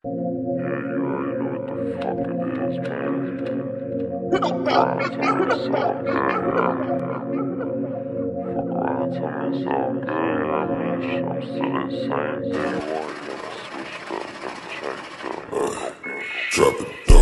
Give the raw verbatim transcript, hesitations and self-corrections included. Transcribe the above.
Yeah, you already know what the fuck it is, man. Fuck around, tell me it's all good, yeah. Fuck around, tell me it's all good, yeah, man. Shit, I'm still the same day one, you know, switched up, never changed up, no, no, no, Drop it.